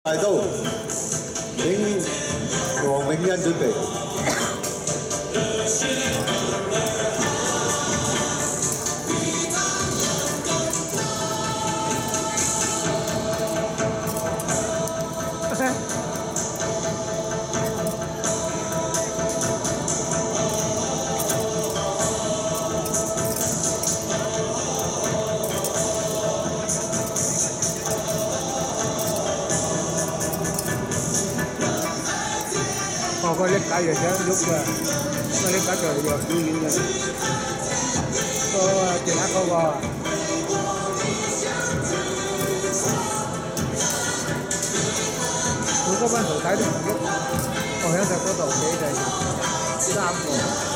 大刀，請黃永欣準備。 個拎架又想喐㗎，個拎架就又表演嘅，個其他嗰個。好多班徒弟都唔喐，我喺度嗰度俾佢3個。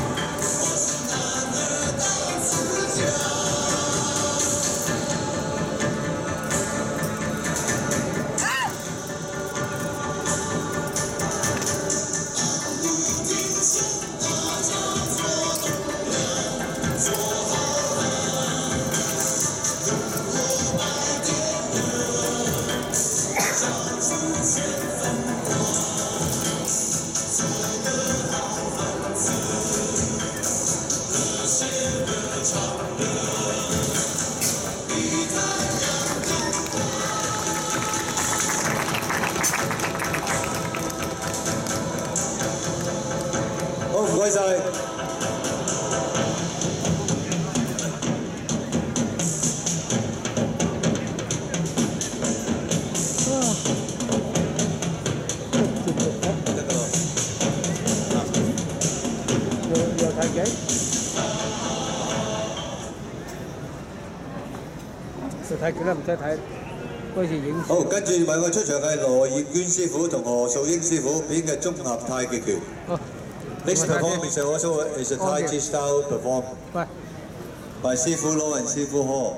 好，唔該晒。又睇幾？就睇幾啦，唔使睇，開始影。 好，跟住為我出場嘅羅葉娟師傅同何素英師傅編嘅綜合太極拳。Next performance also is a Tai Chi style performance by 師傅羅文師傅何。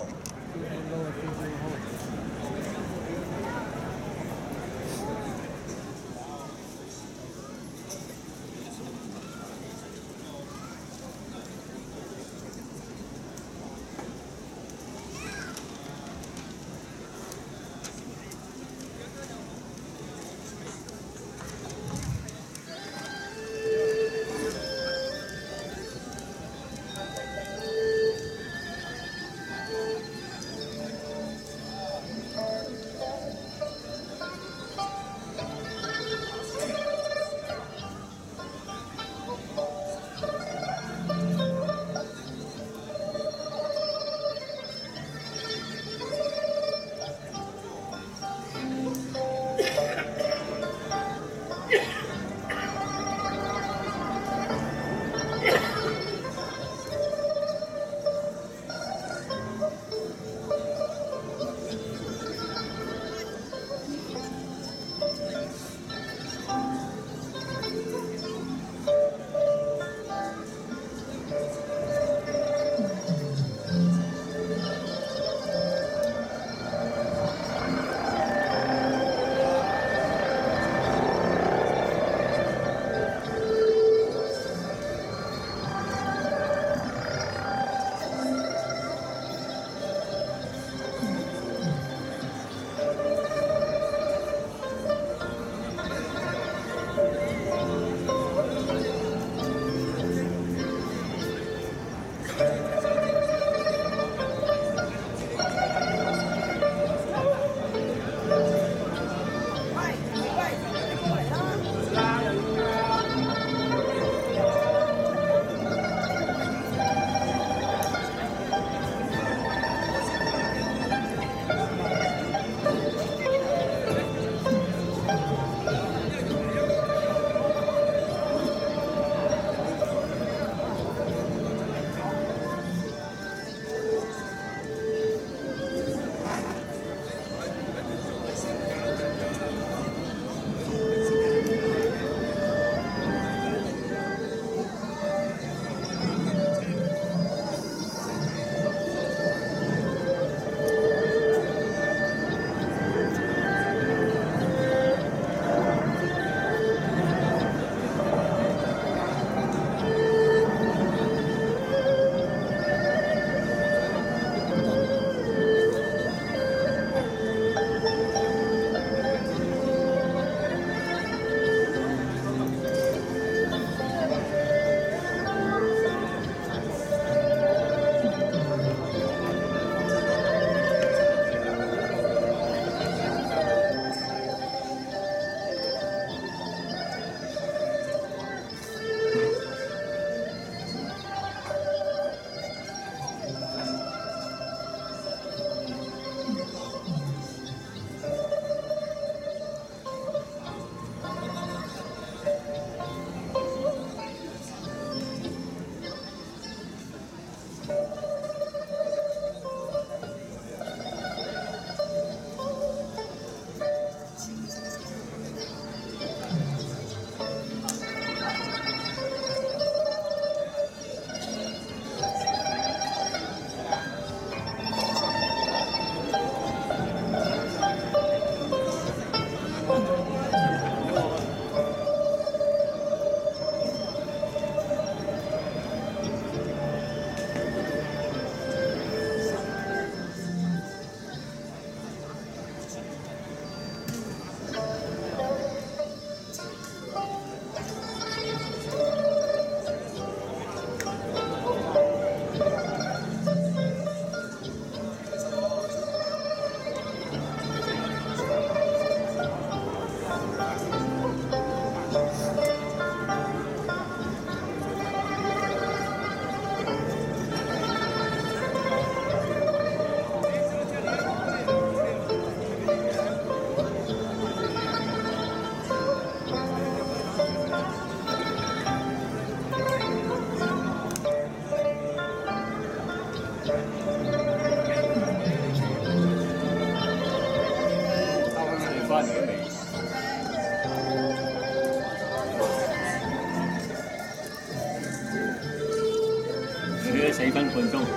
4分半鐘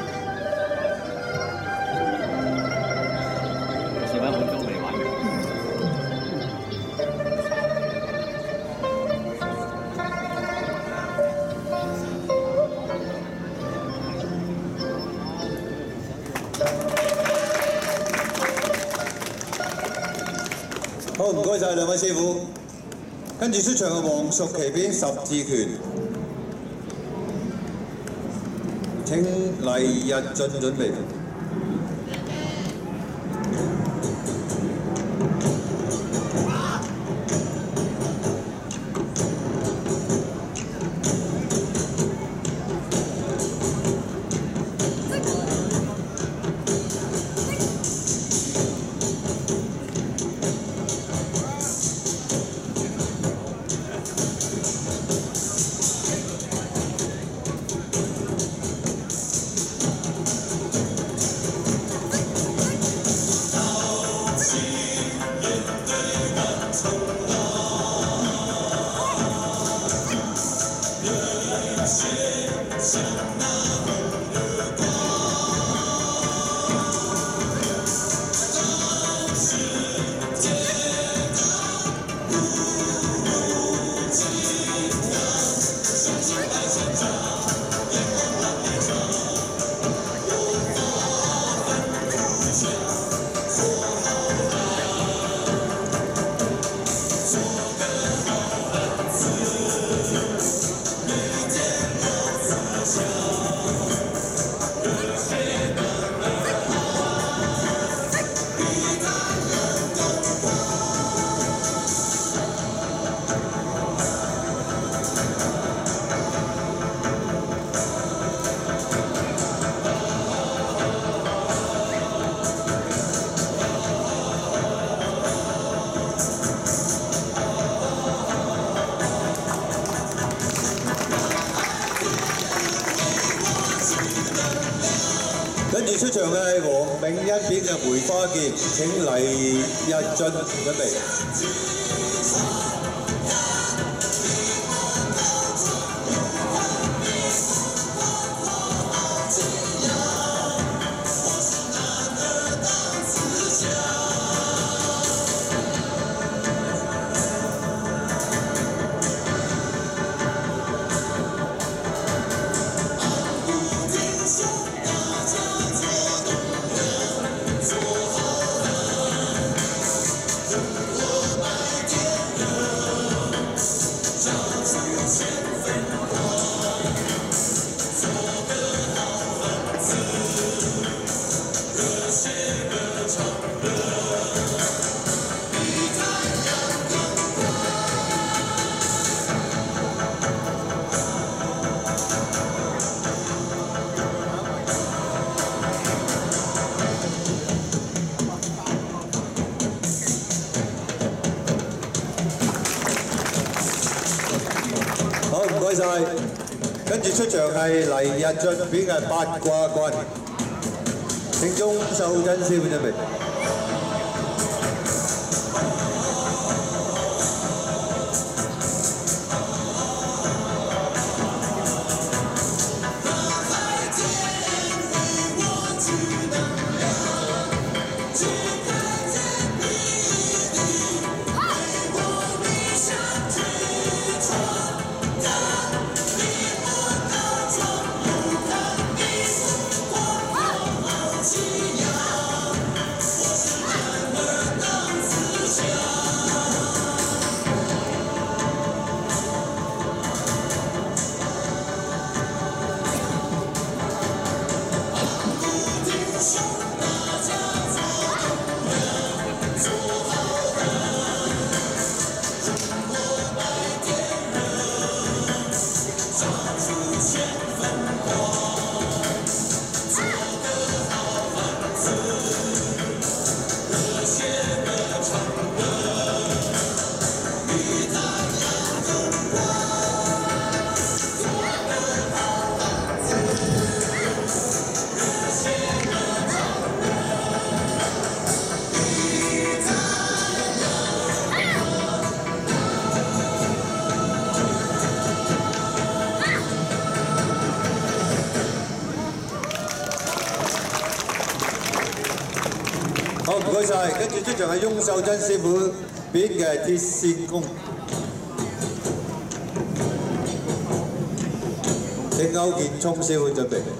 ，4分半鐘未玩完。 好，唔該曬兩位師傅。跟住出場嘅黃淑琪片十字拳。 請黎日進準備。跟住出場嘅係黃銘欣片嘅梅花劍，請黎日進準備。好，唔該曬。跟住出場係黎日進片嘅八卦棍，請鐘秀珍師傅準備。 係，跟住出場係翁秀珍師傅表演嘅鐵線功。請歐建聰師傅準備。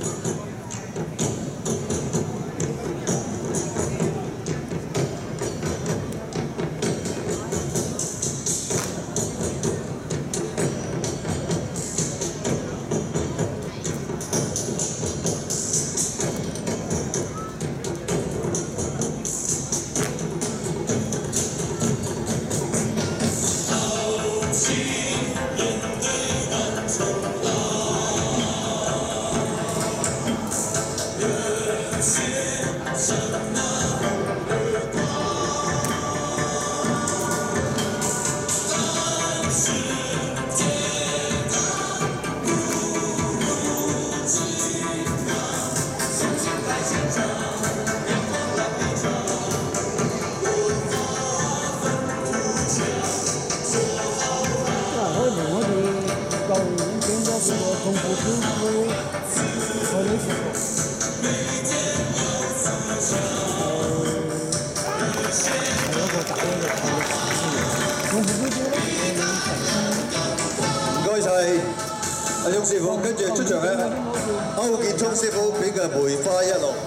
阿翁師傅，跟住出場嘅歐建聰師傅俾嘅梅花一路。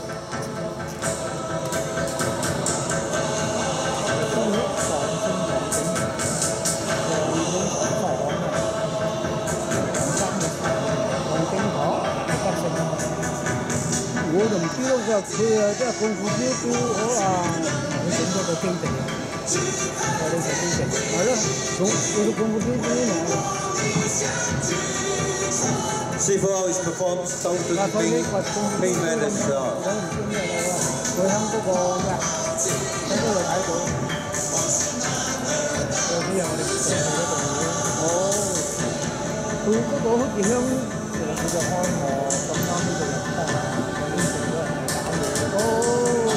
我就唔知咯，佢即係功夫標好啊，佢整咗個基地啊，我哋就基地，係咯，做功夫標嚟。 師傅 always performs Southern main man as well。 佢喺嗰個咩？喺嗰度睇到。有啲人我哋上去嗰度哦，佢嗰個好似香，佢就開我咁啱呢度入得啦，有啲成咗人嚟搞嘢。哦，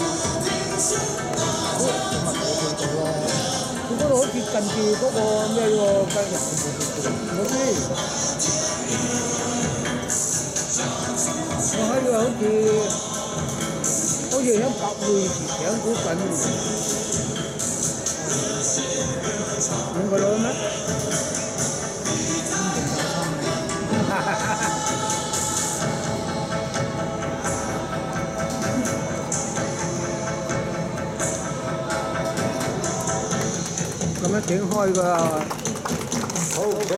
咁咪冇做咯。佢嗰度好似近住嗰個咩喎？雞人我知。我喺度好似喺百匯搶股份，兩個佬咩？咁樣整開㗎。